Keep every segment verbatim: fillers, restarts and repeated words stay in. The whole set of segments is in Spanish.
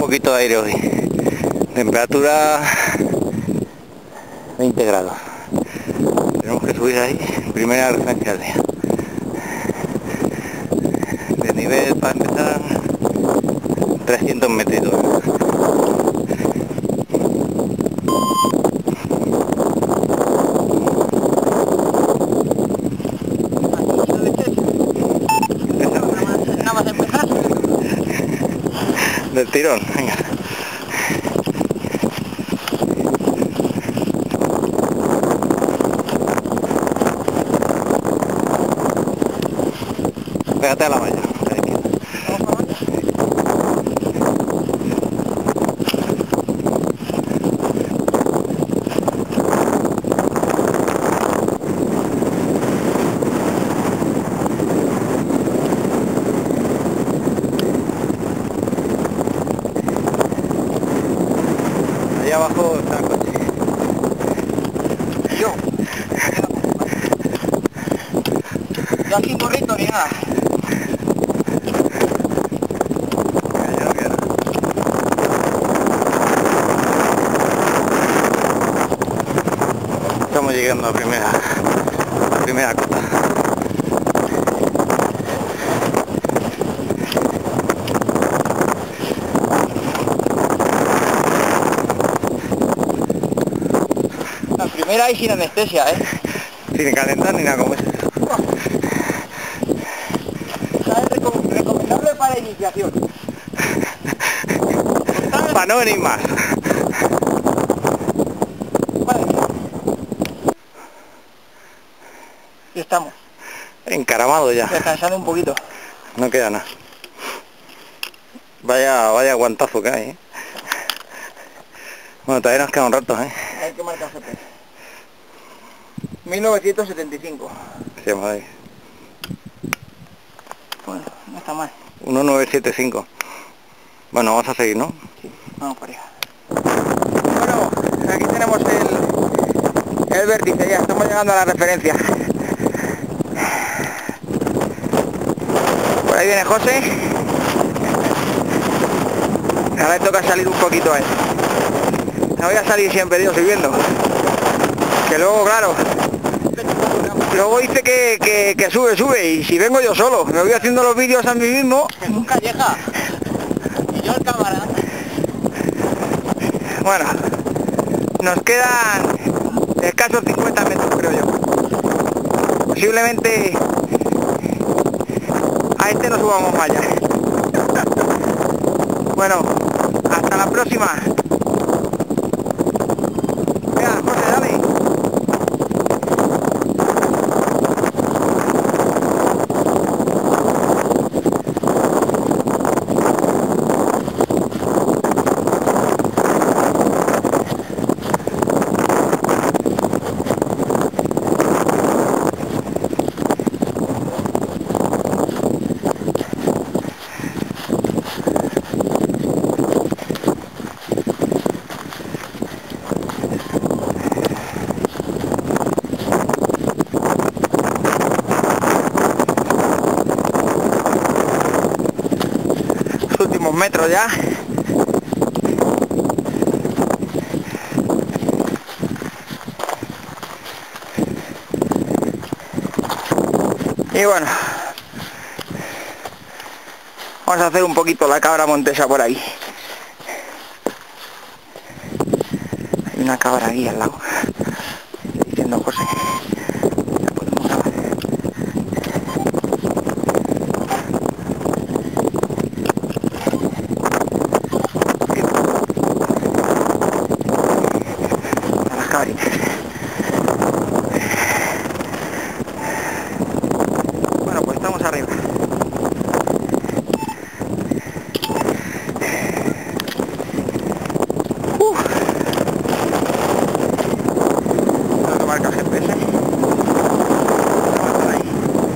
poquito de aire hoy. Temperatura veinte grados. Tenemos que subir ahí, primera referencia al día. De nivel para empezar trescientos metros. Del tirón, venga. Pégate a la malla. Allá abajo está el coche. Yo. Yo aquí corriendo ni nada. Estamos llegando a la primera, la primera cota. La primera y sin anestesia, ¿eh? Sin calentar ni nada como eso. ¿Sabes? Recom recomendable para iniciación. Para no venir más. Vale. Y estamos. Encaramado ya. Descansando un poquito. No queda nada. Vaya, vaya guantazo que hay, ¿eh? Bueno, todavía nos queda un rato, ¿eh? Hay que marcar G P S. mil novecientos setenta y cinco. Sí, madre. Bueno, no está mal. uno nueve siete cinco. Bueno, vamos a seguir, ¿no? Sí, vamos para allá. Bueno, aquí tenemos el, el vértice ya, estamos llegando a la referencia. Por ahí viene José. Ahora le toca salir un poquito a él. No voy a salir siempre, Dios, subiendo. Que luego, claro, luego dice que, que, que sube, sube, y si vengo yo solo, me voy haciendo los vídeos a mí mismo. Jesús Calleja. Y yo el cámara. Bueno, nos quedan escasos cincuenta metros, creo yo. Posiblemente a este no subamos más allá. Bueno, hasta la próxima. Venga, José, dale. Últimos metros ya. Y bueno, vamos a hacer un poquito la cabra montesa por ahí. Hay una cabra ahí al lado. Estoy diciendo José. La podemos grabar. Bueno, pues estamos arriba. Uf. Tengo que marcar G P S. Vamos por ahí.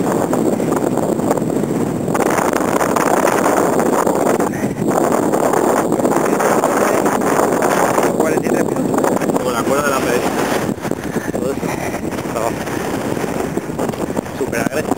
cuarenta y tres minutos. Con la cuerda de la pedita. Todo eso. Trabajo. Súper agresivo.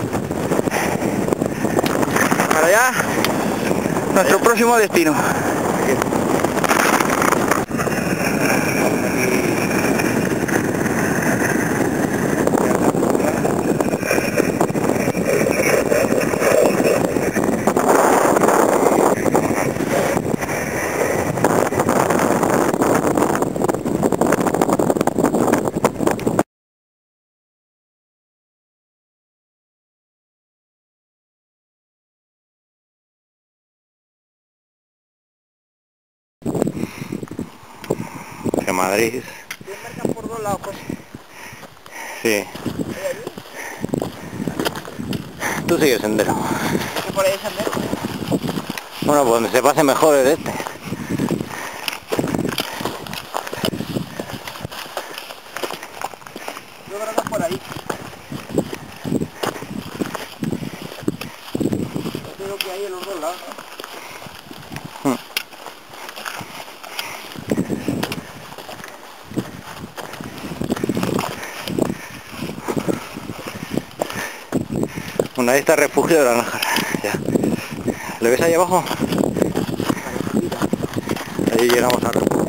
Para allá, nuestro próximo destino. De Madrid. Marcan por dos lados, pues. Sí. Tú sigue el sendero. ¿Qué por ahí sendero? Bueno, pues donde se pase mejor es este. Yo creo que es por ahí. Yo creo que hay en los dos lados, ¿no? Hmm. Bueno, ahí está el refugio de la Nájara. Ya. ¿Lo ves ahí abajo? Ahí llegamos al refugio.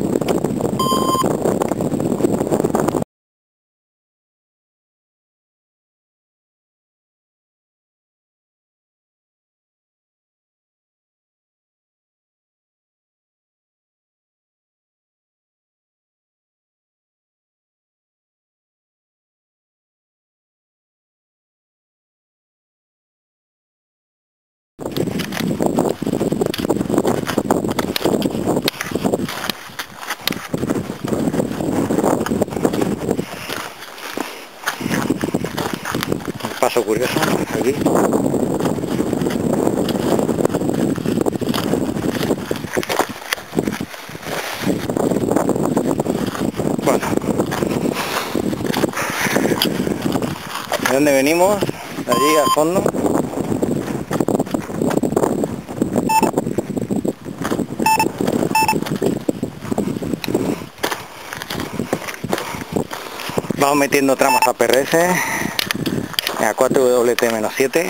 Paso curioso aquí. Bueno, ¿de dónde venimos? De allí al fondo. Vamos metiendo tramas a P R S a cuatro W T menos siete.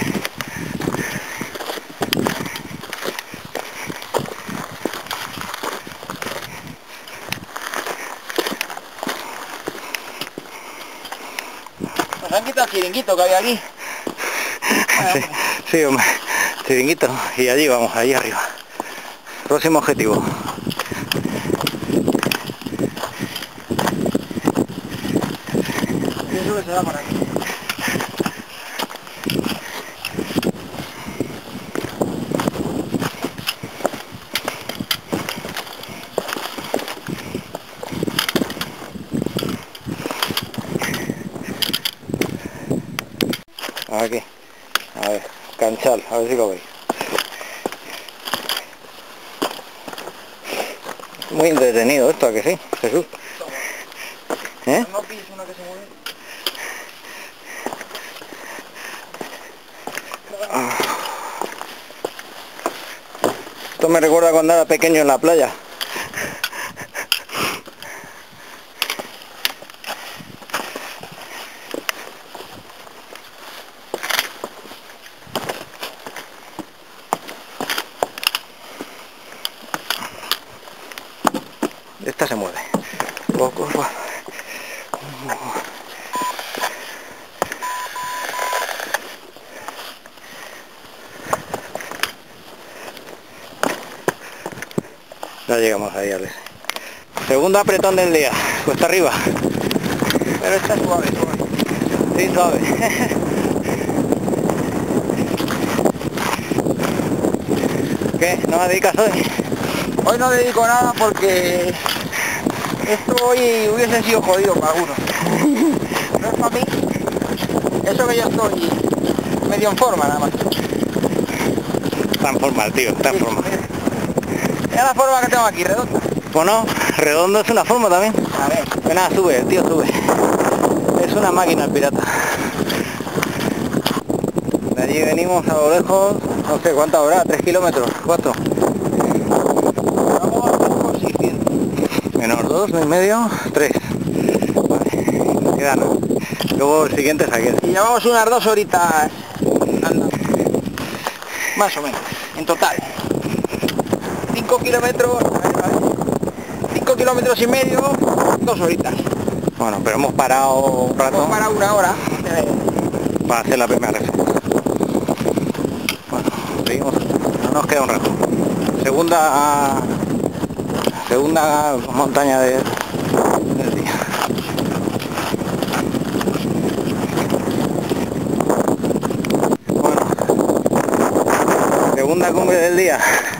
Nos han quitado el chiringuito que había aquí. Sí, sí, hombre, chiringuito. Y allí vamos, allí arriba. Próximo objetivo. Eso que se va por aquí. Aquí. A ver, Canchal, a ver si lo veis. Muy entretenido esto, ¿a que sí, Jesús? ¿Eh? No pilles una que se mueve. Esto me recuerda cuando era pequeño en la playa. Esta se mueve. Poco, poco. Ya llegamos ahí, Alex. Segundo apretón del día, cuesta arriba. Pero está suave, suave. Sí, suave. ¿Qué? ¿No me dedicas hoy? Hoy no dedico nada porque esto hoy hubiese sido jodido para algunos. No es para mí. Eso que yo estoy medio en forma nada más. Está en forma, tío, está en forma. Es la forma que tengo aquí, redonda. Bueno, redondo es una forma también. A ver. Que nada, sube, el tío sube. Es una máquina el pirata. De allí venimos a lo lejos, no sé cuánta hora, tres kilómetros, cuatro. Vamos a hacer por seiscientos. Menos dos, y medio, tres. Vale, nos queda nada. Luego el siguiente es aquel. Y llevamos unas dos horitas andando. Más o menos, en total. cinco kilómetros, cinco kilómetros y medio, dos horitas. Bueno, pero hemos parado un rato. Hemos parado una hora. Para hacer la primera reserva. Bueno, seguimos, no nos queda un rato. Segunda segunda montaña de, del día. Bueno, segunda cumbre del día.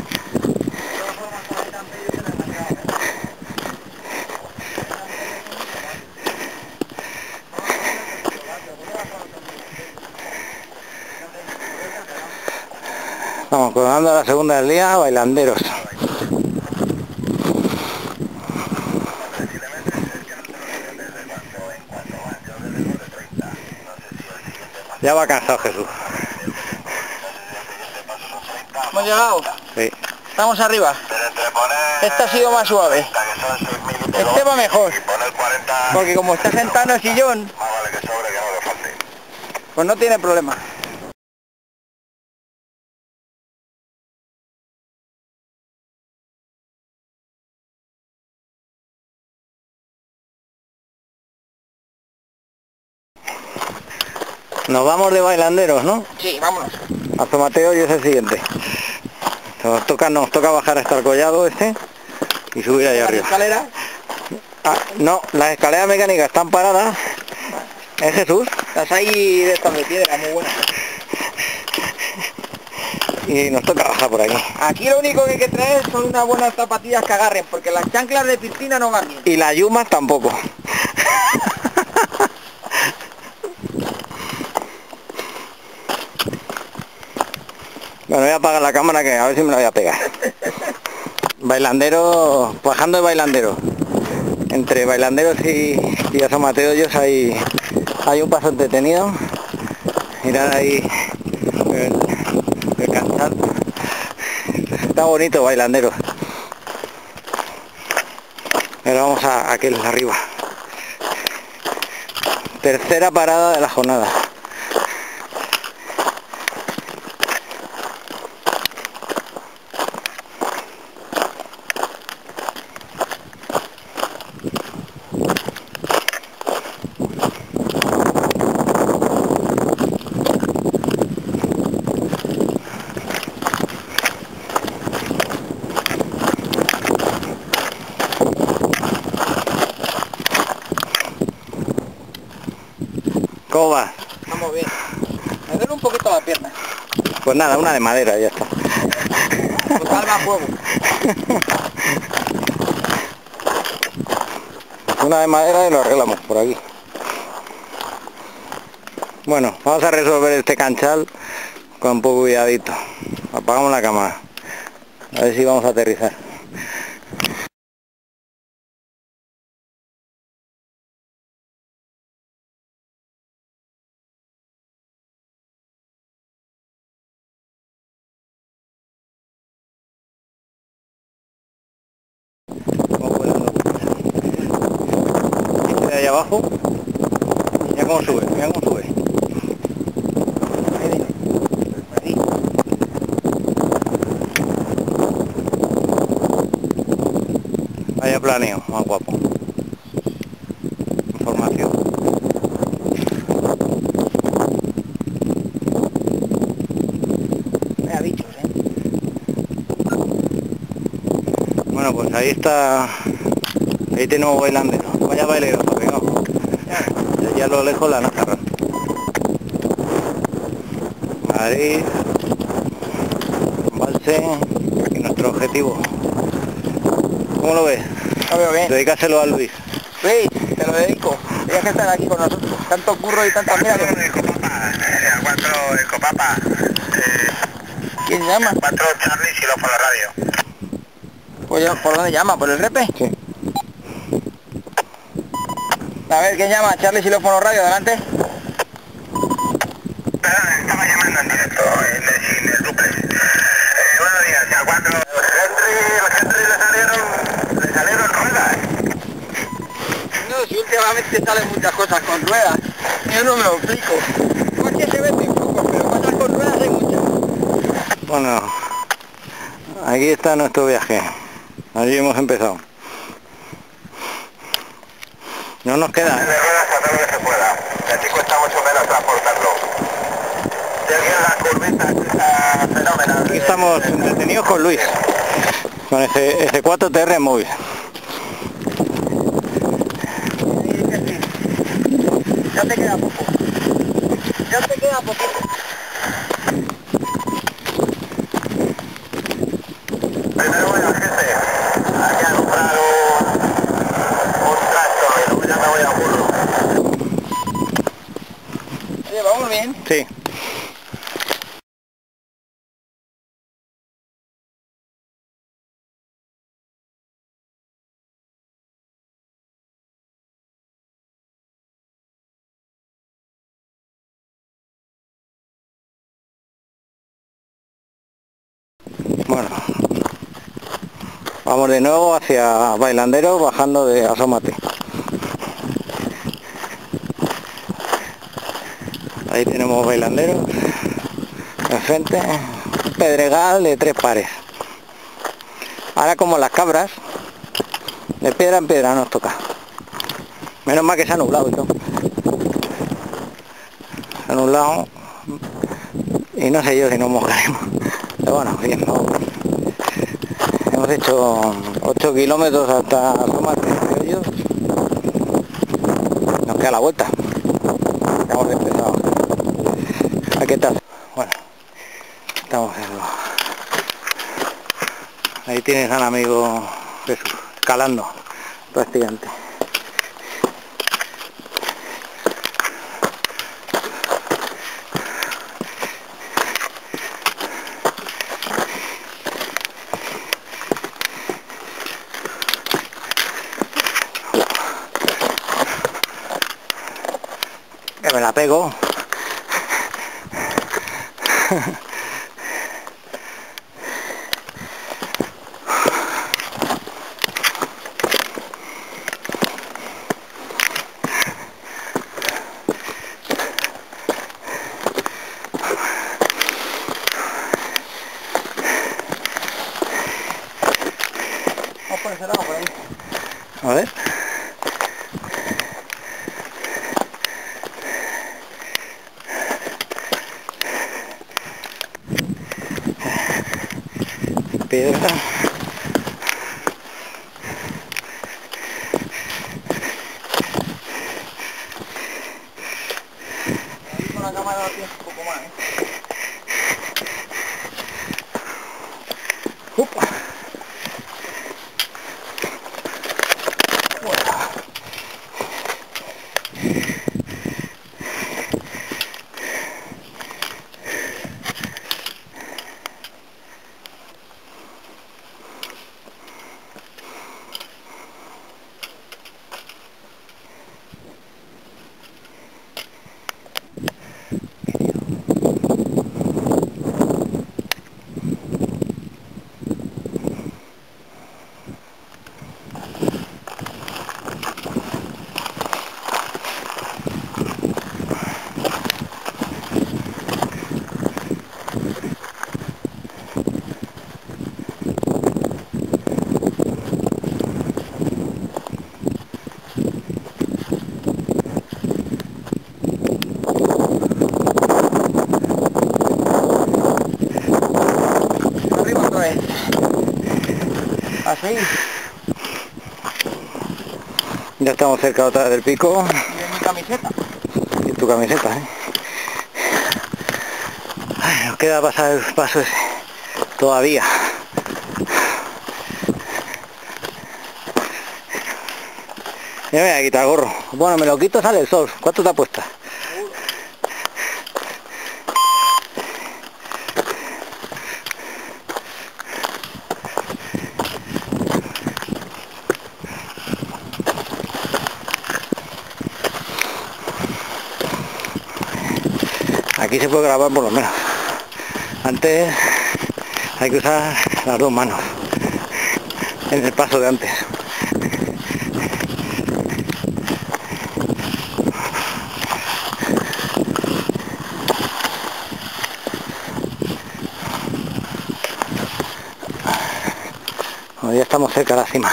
Vamos coronando la segunda del día, Bailanderos. Ya va cansado Jesús. Hemos llegado. Sí. Estamos arriba. Este ha sido más suave. Este va mejor. Porque como está sentado en el sillón, pues no tiene problema. Nos vamos de Bailanderos, ¿no? Sí, vámonos. Hasta Mateo y es el siguiente. Nos toca, nos toca bajar hasta el collado este y subir allá arriba. ¿Escaleras? Ah, no, las escaleras mecánicas están paradas. ¿Es Jesús? Las hay de estas de piedra, muy buenas. Y nos toca bajar por aquí. Aquí lo único que hay que traer son unas buenas zapatillas que agarren, porque las chanclas de piscina no van bien. Y las yumas tampoco. Bueno, voy a apagar la cámara que a ver si me la voy a pegar. Bailandero, bajando de Bailanderos. Entre Bailanderos y, y a San Mateo de Dios hay, hay un paso entretenido. Mirad ahí el, el Canchal. Está bonito Bailanderos. Ahora vamos a aquel arriba. Tercera parada de la jornada. ¿Cómo va? Vamos bien. Me duele un poquito la pierna. Pues nada, una de madera, ya está. Pues salva fuego. Una de madera y lo arreglamos por aquí. Bueno, vamos a resolver este Canchal con un poco cuidadito. Apagamos la cámara. A ver si vamos a aterrizar. Este de ahí abajo. Mira cómo sube, mira cómo sube. Vaya planeo, más guapo. Información. Vaya bichos, ¿eh? Bueno, pues ahí está. Ahí tenemos Bailanderos. Vaya bailero, pegado. Y allá a lo lejos la Najarra. Madrid, Valse y nuestro objetivo. ¿Cómo lo ves? Lo veo bien. Dedícaselo a Luis. Luis, te lo dedico. Tienes que estar aquí con nosotros. Tanto curro y tanta mierda. Ecopapa, eh, cuatro Ecopapa, eh, ¿Quién llama? cuatro Charlie y por la radio. Pues yo, ¿por dónde llama? ¿Por el repe? Sí. A ver, ¿quién llama? Charlie Xilófono Radio, adelante. Estaba llamando en directo en el, en el duplex. Eh, buenos días, ya cuatro. Henry, el Henry le salieron, le salieron ruedas. No, si últimamente salen muchas cosas con ruedas. Yo no me lo explico. Coches se venden pocos, pero cosas con ruedas hay muchas. Bueno, ahí Aquí está nuestro viaje. Allí hemos empezado. No nos queda. De ruedas a todo lo que se pueda. Y así cuesta mucho menos transportarlo. Y aquí en las curvitas, esa fenómena. Aquí estamos entretenidos con Luis, con ese, ese cuatro T R móvil. Ya te queda poco. Ya te queda poquito. Primero voy al jefe, aquí a comprar un, un tractor y luego ya me voy a burro. Oye, vamos bien. Sí. Bueno, vamos de nuevo hacia Bailandero, bajando de Asómate. Ahí tenemos Bailandero, enfrente, un pedregal de tres pares. Ahora, como las cabras, de piedra en piedra nos toca. Menos mal que se ha nublado y todo. Se ha nublado y no sé yo si nos mojaremos. Pero bueno, bien, vamos. Hemos hecho ocho kilómetros hasta Asómate. Nos queda la vuelta. Ya hemos empezado. ¿Qué tal? Bueno, estamos en lo... Ahí tienes al amigo Jesús, escalando prácticamente. Que me la pego. Vamos por ese lado, por ahí. A ver. Piedra. Ahí con la cámara lo tienes un poco más, ¿eh? Upa. Así. Ya estamos cerca otra vez del pico. Y de mi camiseta. Y tu camiseta, ¿eh? Ay, nos queda pasar el paso ese. Todavía. Me voy a quitar el gorro. Bueno, me lo quito, sale el sol. ¿Cuánto te ha puesto? Aquí se puede grabar por lo menos. Antes hay que usar las dos manos en el paso de antes. Bueno, ya estamos cerca de la cima.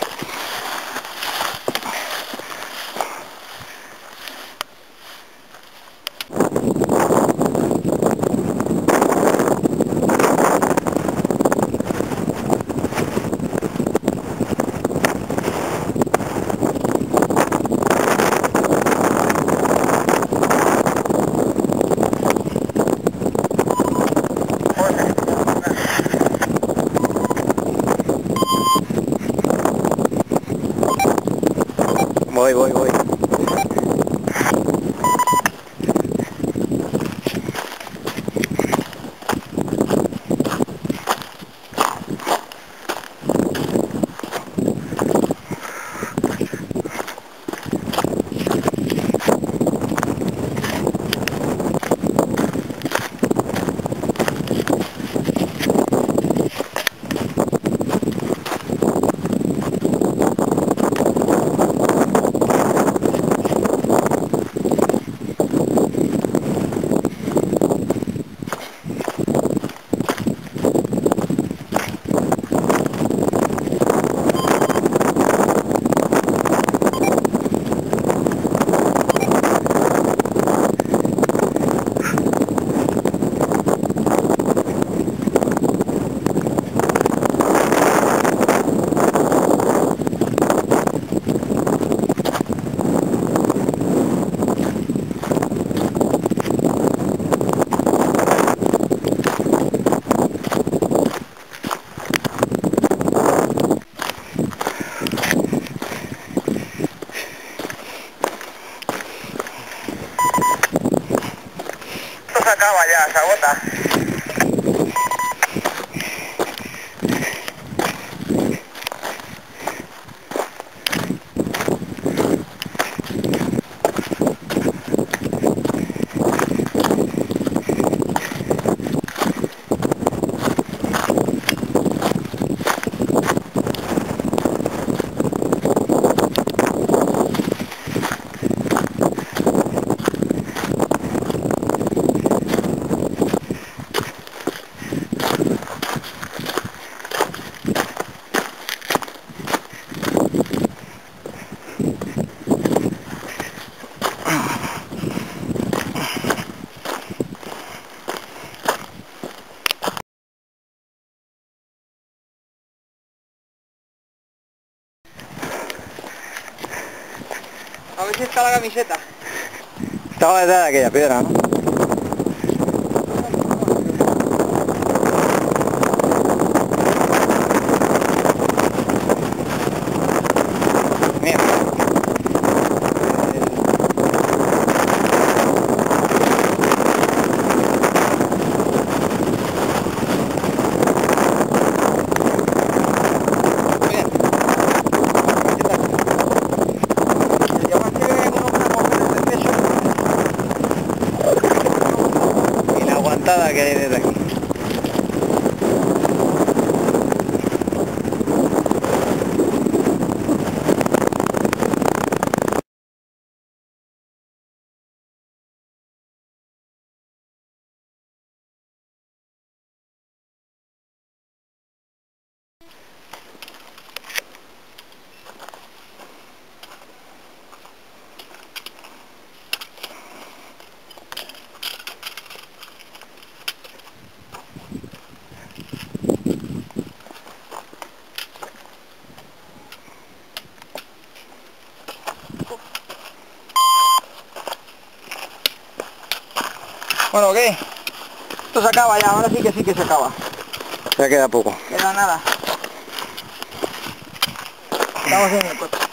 Voy, voy, voy. Se acaba ya, se agota. A ver si está la camiseta. Estaba detrás de aquella piedra, ¿no? Mira. Que hay desde aquí. Bueno, ¿qué? Esto se acaba ya, ahora sí que sí que se acaba. Ya queda poco. Queda nada. Estamos en el coche.